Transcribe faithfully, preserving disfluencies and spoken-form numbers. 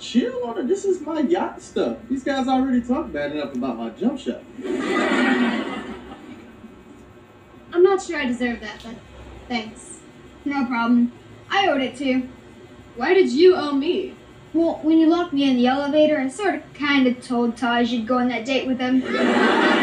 Chill on it. This is my yacht stuff. These guys already talked bad enough about my jump shot. I'm not sure I deserve that, but thanks. No problem. I owed it too. Why did you owe me? Well, when you locked me in the elevator, I sort of kind of told Taj you'd go on that date with him.